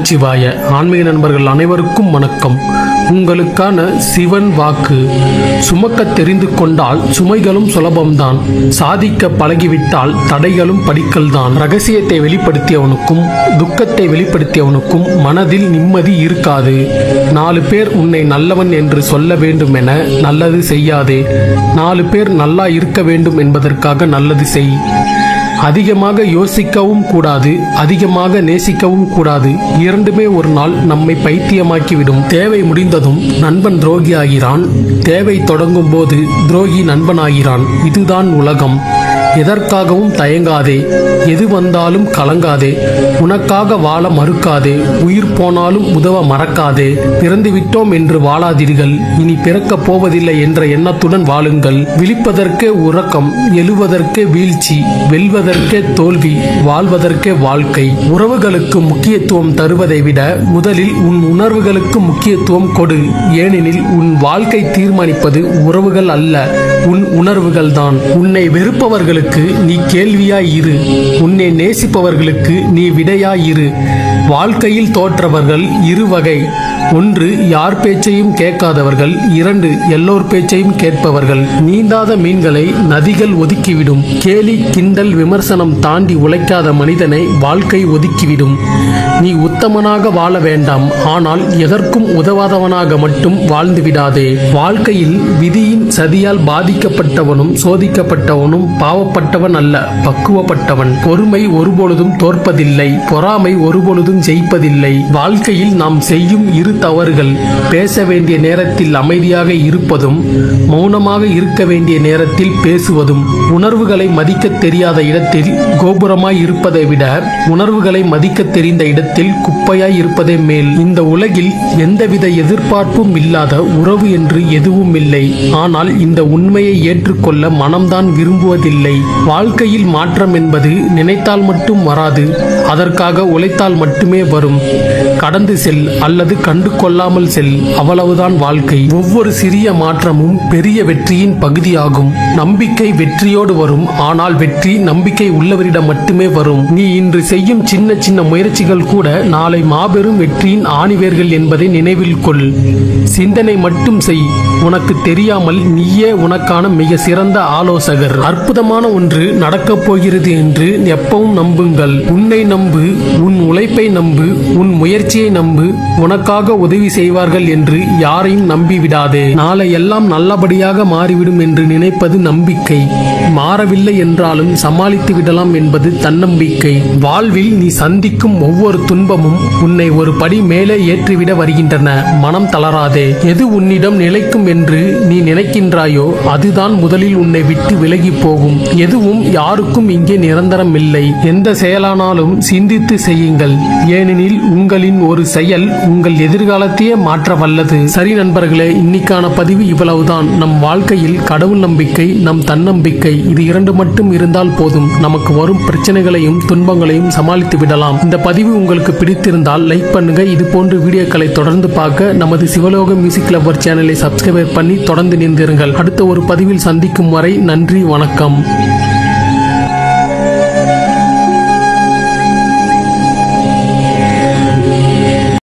நமச்சிவாய. ஆன்மீக நண்பர்கள் அனைவருக்கும் வணக்கம். உங்களுக்கான சிவன் வாக்கு. சுமக்க தெரிந்து கொண்டால் சுமைகளும் சுலபம்தான். சாதிக்க பழகிவிட்டால் தடைகளும் படிக்கல்தான். ரகசியத்தை வெளிப்படுத்தியவனுக்கும் துக்கத்தை வெளிப்படுத்தியவனுக்கும் மனதில் நிம்மதி இருக்காது. 4 பேர் உன்னை நல்லவன் என்று சொல்ல வேண்டும் என நல்லது செய்யாதே. 4 பேர் நல்லா இருக்க வேண்டும் என்பதற்காக நல்லது செய். அதிகமாக யோசிக்கவும் கூடாது, அதிகமாக நேசிக்கவும் கூடாது. இரண்டுமே ஒரு நாள் நம்மை பைத்தியமாக்கிவிடும். தேவை முடிந்ததும் நண்பன் துரோகியாகிறான். தேவை தொடங்கும் போது துரோகி நண்பனாகிறான். இதுதான் உலகம். எதற்காகவும் தயங்காதே. எது வந்தாலும் கலங்காதே. உனக்காக வாழ மறுக்காதே. உயிர் போனாலும் உதவ மறக்காதே. பிறந்து விட்டோம் என்று வாழாதீர்கள். இனி பிறக்கப் போவதில்லை என்ற எண்ணத்துடன் வாழுங்கள். விழிப்பதற்கே உறக்கம், எழுவதற்கே வீழ்ச்சி, வெல்வதற்கே தோல்வி, வாழ்வதற்கே வாழ்க்கை. உறவுகளுக்கு முக்கியத்துவம் தருவதை விட முதலில் உன் உணர்வுகளுக்கு முக்கியத்துவம் கொடு. ஏனெனில் உன் வாழ்க்கை தீர்மானிப்பது உறவுகள் அல்ல, உன் உணர்வுகள் தான். உன்னை வெறுப்பவர்களுக்கு நீ கேள்வியாய் இரு. உன்னை நேசிப்பவர்களுக்கு நீ விடையாய் இரு. வாழ்க்கையில் தோற்றவர்கள் 2 வகை. 1 யார் பேச்சையும் கேட்காதவர்கள். 2 எல்லோர் பேச்சையும் கேட்பவர்கள். நீந்தாத மீன்களை நதிகள் ஒதுக்கிவிடும். கேலி கிண்டல் விமர்சனம் தாண்டி உழைக்காத மனிதனை வாழ்க்கை ஒதுக்கிவிடும். நீ உத்தமனாக வாழ வேண்டாம், ஆனால் எதற்கும் உதவாதவனாக மட்டும் வாழ்ந்து விடாதே. வாழ்க்கையில் விதியின் சதியால் பாதிக்கப்பட்டவனும் சோதிக்கப்பட்டவனும் பாவப்பட்டவன் அல்ல, பக்குவப்பட்டவன். பொறுமை ஒருபொழுதும் தோற்பதில்லை, பொறாமை ஒருபொழுதும் ஜெயிப்பதில்லை. வாழ்க்கையில் நாம் செய்யும் 2 தவறுகள்: பேச வேண்டிய நேரத்தில் அமைதியாக இருப்பதும், மௌனமாக இருக்க வேண்டிய நேரத்தில் பேசுவதும். உணர்வுகளை மதிக்க தெரியாத இடத்தில் கோபுரமாய் இருப்பதை விட உணர்வுகளை மதிக்க தெரிந்த இடத்தில் குப்பையாய் இருப்பதே மேல். இந்த உலகில் எந்தவித எதிர்பார்ப்பும் இல்லாத உறவு என்று எதுவும் இல்லை. ஆனால் இந்த உண்மையை ஏற்றுக்கொள்ள மனம்தான் விரும்புவதில்லை. வாழ்க்கையில் மாற்றம் என்பது நினைத்தால் மட்டும் வராது, அதற்காக உழைத்தால் மட்டுமே வரும். கடந்து செல் அல்லது கண்டு கொள்ளாமல் செல், அவ்வளவுதான் வாழ்க்கை. ஒவ்வொரு சிறிய மாற்றமும் பெரிய வெற்றியின் பகுதியாகும். நம்பிக்கை வெற்றியோடு வரும், ஆனால் வெற்றி நம்பிக்கை உள்ளவரிடம் மட்டுமே வரும். நீ இன்று செய்யும் சின்ன சின்ன முயற்சிகள் கூட நாளை மாபெரும் வெற்றியின் ஆணிவேர்கள் என்பதை நினைவில் கொள். சிந்தனை மட்டும் செய். உனக்கு தெரியாமல் நீயே உனக்கான மிக சிறந்த ஆலோசகர். அற்புதமான ஒன்று நடக்கப் போகிறது என்று எப்பவும் நம்புங்கள். உன்னை நம்பு, உன் உழைப்பை நம்பு, உன் முயற்சியை நம்பு. உனக்காக உதவி செய்வார்கள் என்று யாரையும் நம்பிவிடாதே. நாளை எல்லாம் நல்லபடியாக மாறிவிடும் என்று நினைப்பது நம்பிக்கை. மாறவில்லை என்றாலும் சமாளித்து விடலாம் என்பது தன்னம்பிக்கை. வாழ்வில் நீ சந்திக்கும் ஒவ்வொரு துன்பமும் உன்னை ஒரு படி மேலே ஏற்றிவிட வருகின்றன. மனம் தளராதே. எது உன்னிடம் நிலைக்கும் என்று நீ நினைக்கின்றாயோ அதுதான் முதலில் உன்னை விட்டு விலகி போகும். எதுவும் யாருக்கும் இங்கே நிரந்தரம் இல்லை. எந்த செயலானாலும் சிந்தித்து செய்யுங்கள். ஏனெனில் உங்களின் ஒரு செயல் உங்கள் எதிர்காலத்தையே மாற்ற வல்லது. சரி நண்பர்களே, இன்னைக்கான பதிவு இவ்வளவுதான். நம் வாழ்க்கையில் கடவுள் நம்பிக்கை, நம் தன்னம்பிக்கை, இது 2 மட்டும் இருந்தால் போதும். நமக்கு வரும் பிரச்சனைகளையும் துன்பங்களையும் சமாளித்து விடலாம். இந்த பதிவு உங்களுக்கு பிடித்திருந்தால் லைக் பண்ணுங்க. இது போன்ற வீடியோக்களை தொடர்ந்து பார்க்க நமது சிவலோக மியூசிக் லவர் சேனலை சப்ஸ்கிரைப் பண்ணி தொடர்ந்து நின்றிருங்கள். அடுத்த ஒரு பதிவில் சந்திக்கும் வரை நன்றி, வணக்கம்.